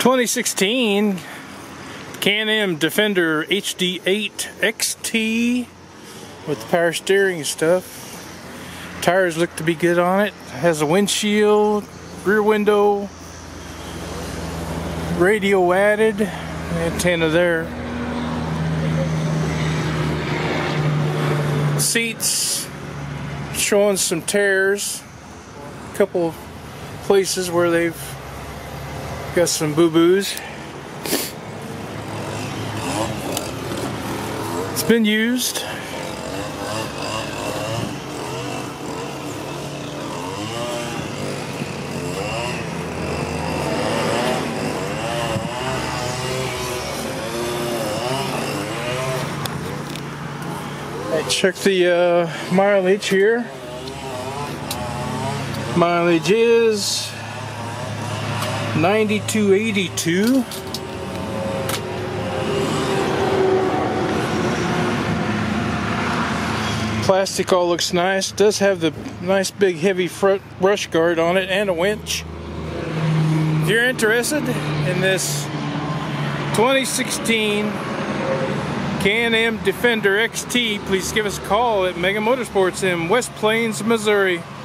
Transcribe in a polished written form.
2016 CanAm Defender HD8 XT with the power steering and stuff. Tires look to be good on it. Has a windshield, rear window, radio added, antenna there. Seats showing some tears. A couple of places where they've got some boo-boos. It's been used. Check the mileage here. Mileage is 9282. Plastic all looks nice. Does have the nice big heavy front brush guard on it and a winch. If you're interested in this 2016 CanAm Defender XT, please give us a call at Mega Motorsports in West Plains, Missouri.